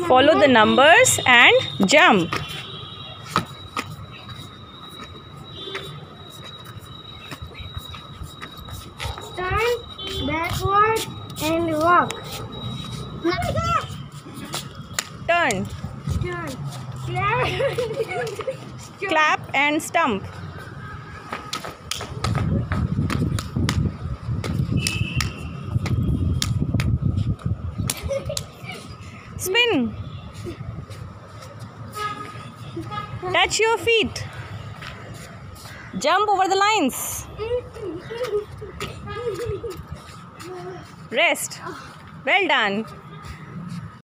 Follow the numbers and jump. Turn backward and walk. Turn. Turn. Clap and stump. Spin. Touch your feet. Jump over the lines. Rest. Well done.